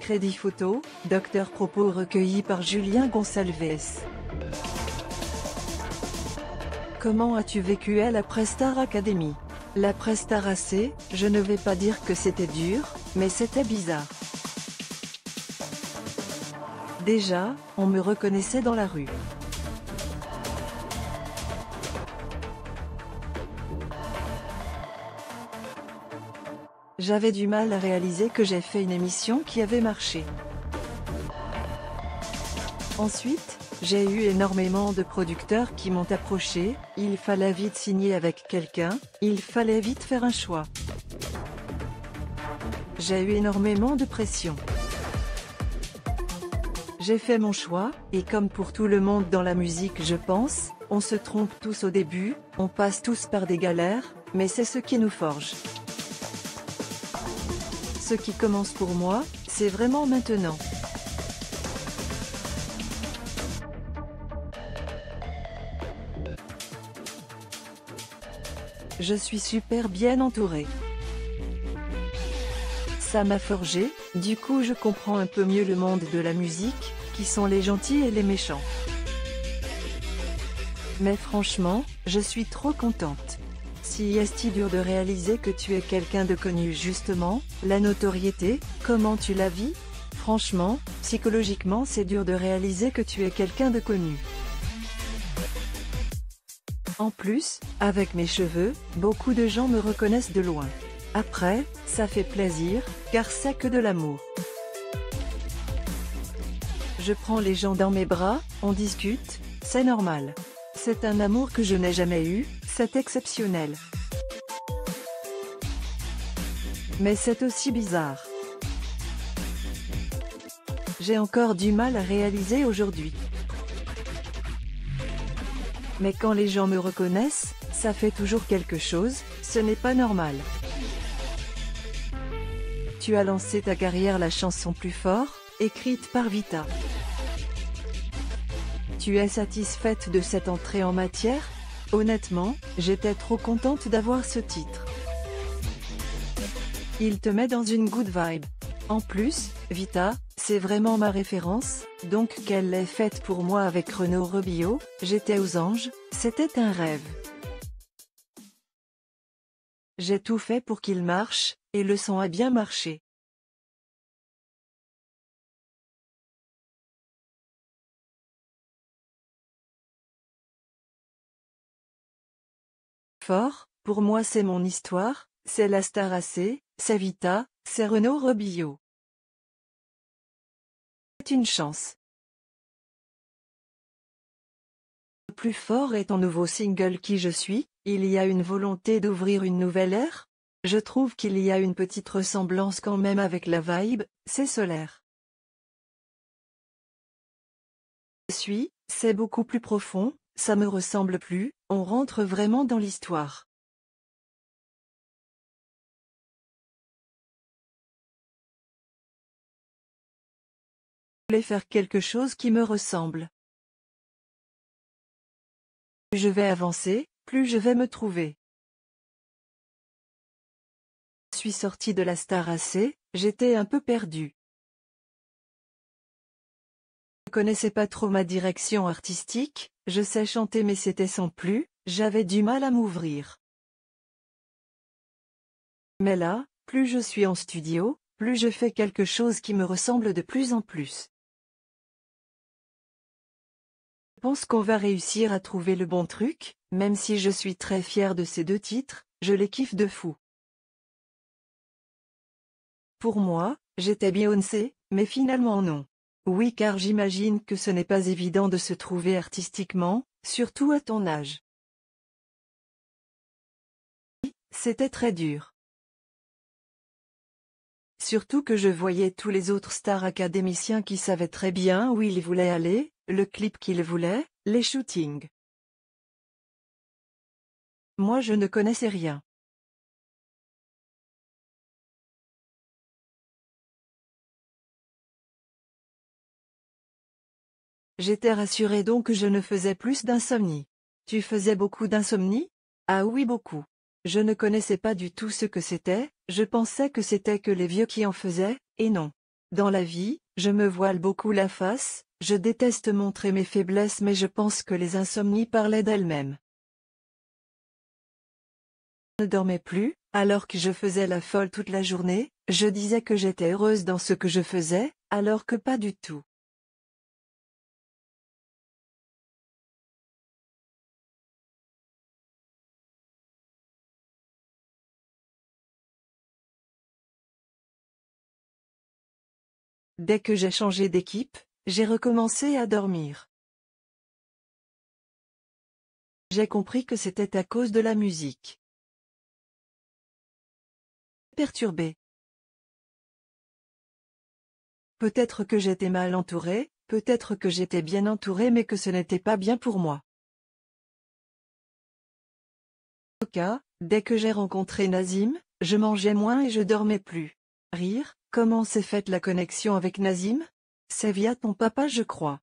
Crédit photo, Docteur propos recueilli par Julien Gonçalves. Comment as-tu vécu à la Prestar Academy? La Prestar AC, je ne vais pas dire que c'était dur, mais c'était bizarre. Déjà, on me reconnaissait dans la rue. J'avais du mal à réaliser que j'ai fait une émission qui avait marché. Ensuite, j'ai eu énormément de producteurs qui m'ont approché, il fallait vite signer avec quelqu'un, il fallait vite faire un choix. J'ai eu énormément de pression. J'ai fait mon choix, et comme pour tout le monde dans la musique je pense, on se trompe tous au début, on passe tous par des galères, mais c'est ce qui nous forge. Ce qui commence pour moi, c'est vraiment maintenant. Je suis super bien entourée. Ça m'a forgé, du coup je comprends un peu mieux le monde de la musique, qui sont les gentils et les méchants. Mais franchement, je suis trop contente. Si est-il dur de réaliser que tu es quelqu'un de connu justement, la notoriété, comment tu la vis? Franchement, psychologiquement c'est dur de réaliser que tu es quelqu'un de connu. En plus, avec mes cheveux, beaucoup de gens me reconnaissent de loin. Après, ça fait plaisir, car c'est que de l'amour. Je prends les gens dans mes bras, on discute, c'est normal. C'est un amour que je n'ai jamais eu, c'est exceptionnel. Mais c'est aussi bizarre. J'ai encore du mal à réaliser aujourd'hui. Mais quand les gens me reconnaissent, ça fait toujours quelque chose, ce n'est pas normal. Tu as lancé ta carrière La chanson plus fort, écrite par Vita. Tu es satisfaite de cette entrée en matière? Honnêtement, j'étais trop contente d'avoir ce titre. Il te met dans une good vibe. En plus, Vita, c'est vraiment ma référence, donc qu'elle l'ait faite pour moi avec Renaud Robillot, j'étais aux anges, c'était un rêve. J'ai tout fait pour qu'il marche, et le son a bien marché. Fort, pour moi c'est mon histoire, c'est la Star AC, c'est Vita, c'est Renaud Robillot. C'est une chance. Le plus fort est ton nouveau single Qui je suis, il y a une volonté d'ouvrir une nouvelle ère? Je trouve qu'il y a une petite ressemblance quand même avec la vibe, c'est solaire. Je suis, c'est beaucoup plus profond, ça me ressemble plus, on rentre vraiment dans l'histoire. Je voulais faire quelque chose qui me ressemble. Plus je vais avancer, plus je vais me trouver. Je suis sortie de la Star AC, j'étais un peu perdue. Je ne connaissais pas trop ma direction artistique, je sais chanter mais c'était sans plus, j'avais du mal à m'ouvrir. Mais là, plus je suis en studio, plus je fais quelque chose qui me ressemble de plus en plus. Je pense qu'on va réussir à trouver le bon truc, même si je suis très fière de ces deux titres, je les kiffe de fou. Pour moi, j'étais Beyoncé, mais finalement non. Oui, car j'imagine que ce n'est pas évident de se trouver artistiquement, surtout à ton âge. C'était très dur. Surtout que je voyais tous les autres stars académiciens qui savaient très bien où ils voulaient aller, le clip qu'ils voulaient, les shootings. Moi je ne connaissais rien. J'étais rassurée donc que je ne faisais plus d'insomnie. Tu faisais beaucoup d'insomnie? Ah oui, beaucoup. Je ne connaissais pas du tout ce que c'était, je pensais que c'était que les vieux qui en faisaient, et non. Dans la vie, je me voile beaucoup la face, je déteste montrer mes faiblesses mais je pense que les insomnies parlaient d'elles-mêmes. Je ne dormais plus, alors que je faisais la folle toute la journée, je disais que j'étais heureuse dans ce que je faisais, alors que pas du tout. Dès que j'ai changé d'équipe, j'ai recommencé à dormir. J'ai compris que c'était à cause de la musique. Perturbé. Peut-être que j'étais mal entouré, peut-être que j'étais bien entouré mais que ce n'était pas bien pour moi. En tout cas, dès que j'ai rencontré Nazim, je mangeais moins et je dormais plus. Rire, comment s'est faite la connexion avec Nazim? C'est via ton papa je crois.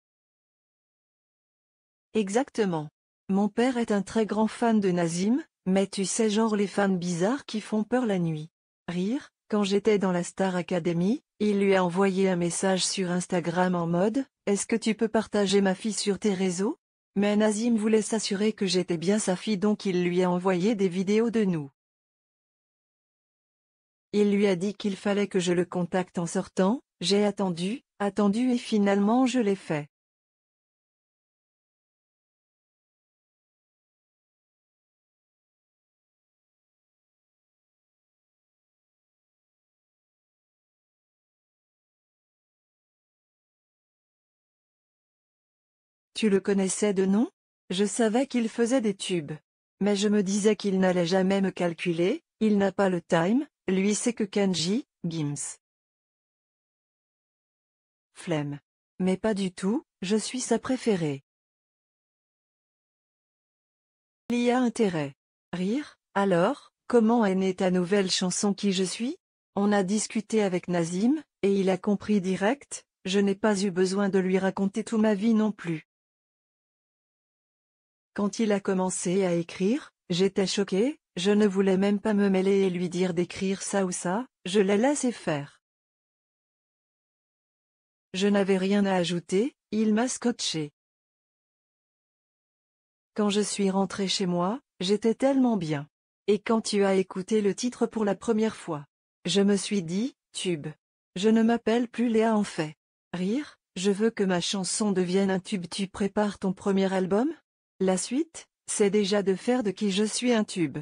Exactement. Mon père est un très grand fan de Nazim, mais tu sais genre les fans bizarres qui font peur la nuit. Rire, quand j'étais dans la Star Academy, il lui a envoyé un message sur Instagram en mode « Est-ce que tu peux partager ma fille sur tes réseaux ?» Mais Nazim voulait s'assurer que j'étais bien sa fille donc il lui a envoyé des vidéos de nous. Il lui a dit qu'il fallait que je le contacte en sortant, j'ai attendu et finalement je l'ai fait. Tu le connaissais de nom? Je savais qu'il faisait des tubes. Mais je me disais qu'il n'allait jamais me calculer, il n'a pas le time, lui c'est que Kenji, Gims. Flemme. Mais pas du tout, je suis sa préférée. Il y a intérêt. Rire, alors, comment est née ta nouvelle chanson Qui je suis? On a discuté avec Nazim, et il a compris direct, je n'ai pas eu besoin de lui raconter toute ma vie non plus. Quand il a commencé à écrire, j'étais choquée, je ne voulais même pas me mêler et lui dire d'écrire ça ou ça, je l'ai laissé faire. Je n'avais rien à ajouter, il m'a scotché. Quand je suis rentrée chez moi, j'étais tellement bien. Et quand tu as écouté le titre pour la première fois, je me suis dit, tube. Je ne m'appelle plus Léa en fait. Rire, je veux que ma chanson devienne un tube. Tu prépares ton premier album? La suite, c'est déjà de faire de Qui je suis un tube.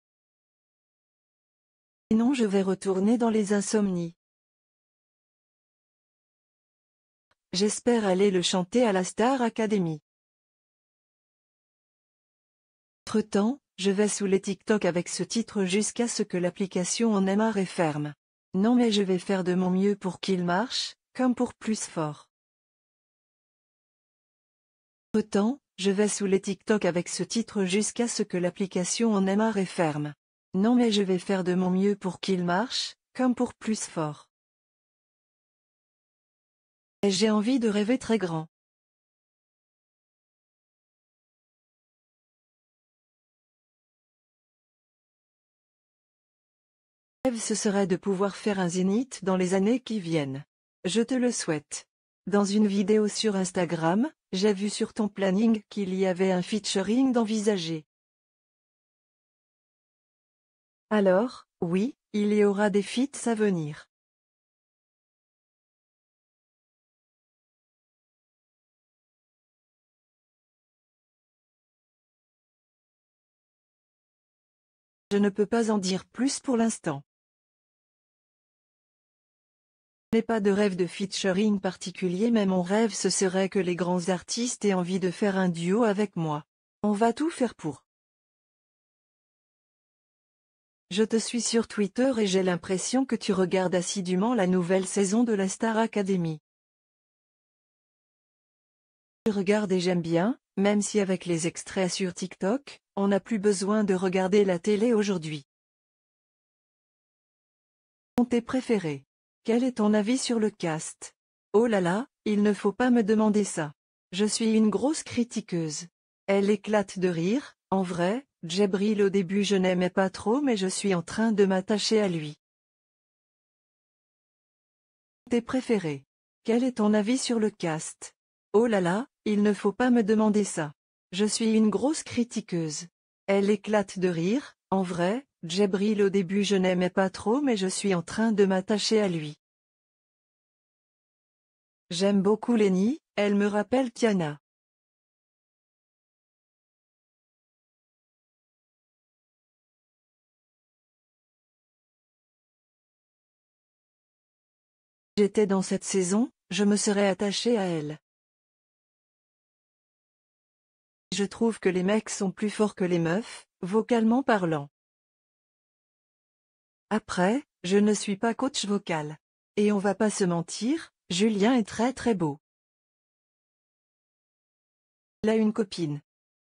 Sinon je vais retourner dans les insomnies. J'espère aller le chanter à la Star Academy. Entre-temps, je vais sous les TikTok avec ce titre jusqu'à ce que l'application en ait marre et ferme. Non mais je vais faire de mon mieux pour qu'il marche, comme pour plus fort. Entre-temps, je vais sous les TikTok avec ce titre jusqu'à ce que l'application en ait marre et ferme. Non mais je vais faire de mon mieux pour qu'il marche, comme pour plus fort. Et j'ai envie de rêver très grand. Rêve ce serait de pouvoir faire un zénith dans les années qui viennent. Je te le souhaite. Dans une vidéo sur Instagram, j'ai vu sur ton planning qu'il y avait un featuring d'envisager. Alors, oui, il y aura des feats à venir. Je ne peux pas en dire plus pour l'instant. Je n'ai pas de rêve de featuring particulier mais mon rêve ce serait que les grands artistes aient envie de faire un duo avec moi. On va tout faire pour. Je te suis sur Twitter et j'ai l'impression que tu regardes assidûment la nouvelle saison de la Star Academy. Je regarde et j'aime bien, même si avec les extraits sur TikTok, on n'a plus besoin de regarder la télé aujourd'hui. Tes préférés. Quel est ton avis sur le cast? Oh là là, il ne faut pas me demander ça. Je suis une grosse critiqueuse. Elle éclate de rire, en vrai, Djibril au début je n'aimais pas trop mais je suis en train de m'attacher à lui. Tes préférés. Quel est ton avis sur le cast? Oh là là, il ne faut pas me demander ça. Je suis une grosse critiqueuse. Elle éclate de rire, en vrai, Djibril au début je n'aimais pas trop mais je suis en train de m'attacher à lui. J'aime beaucoup Lenny, elle me rappelle Tiana. J'étais dans cette saison, je me serais attachée à elle. Je trouve que les mecs sont plus forts que les meufs, vocalement parlant. Après, je ne suis pas coach vocal. Et on va pas se mentir, Julien est très très beau. Il a une copine.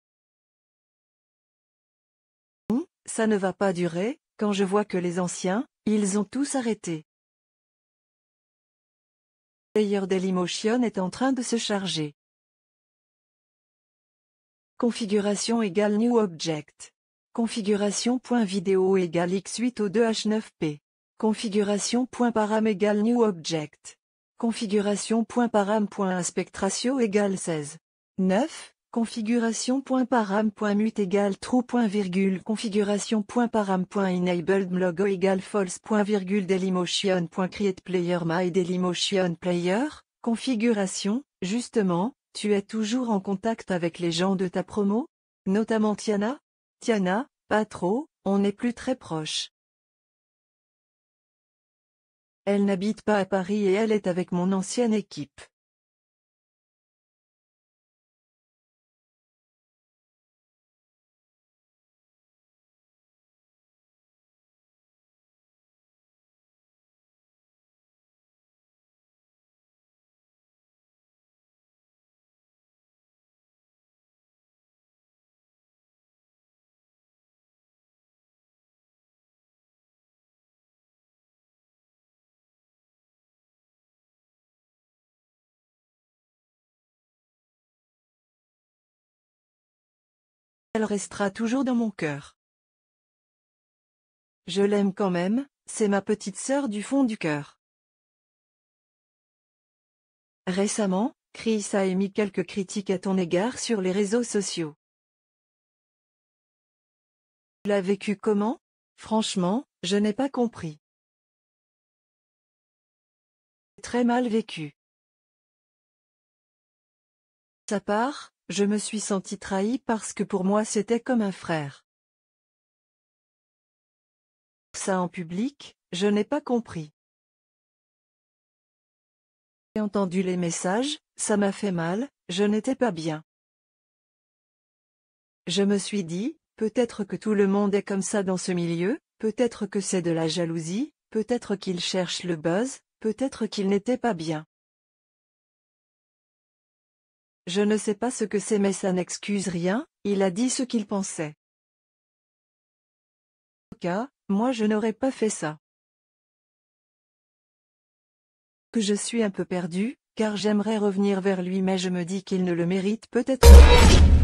Ça ne va pas durer, quand je vois que les anciens, ils ont tous arrêté. Player Dailymotion est en train de se charger. Configuration égale New Object. Configuration.video égale x8 au 2h9p. Configuration.param égale New Object. Configuration.param.aspect-ratio égale 16. 9. Configuration.param.mute égale true. Configuration.param.enabled logo égale false. Dailymotion.create player my Dailymotion player. Configuration, justement, tu es toujours en contact avec les gens de ta promo? Notamment Tiana? Tiana, pas trop, on n'est plus très proches. Elle n'habite pas à Paris et elle est avec mon ancienne équipe. Elle restera toujours dans mon cœur. Je l'aime quand même, c'est ma petite sœur du fond du cœur. Récemment, Chris a émis quelques critiques à ton égard sur les réseaux sociaux. Tu l'as vécu comment? Franchement, je n'ai pas compris. Très mal vécu. Sa part, je me suis senti trahi parce que pour moi c'était comme un frère. Ça en public, je n'ai pas compris. J'ai entendu les messages, ça m'a fait mal, je n'étais pas bien. Je me suis dit, peut-être que tout le monde est comme ça dans ce milieu, peut-être que c'est de la jalousie, peut-être qu'il cherche le buzz, peut-être qu'il n'était pas bien. Je ne sais pas ce que c'est mais ça n'excuse rien, il a dit ce qu'il pensait. En tout cas, moi je n'aurais pas fait ça. Que je suis un peu perdue, car j'aimerais revenir vers lui mais je me dis qu'il ne le mérite peut-être pas.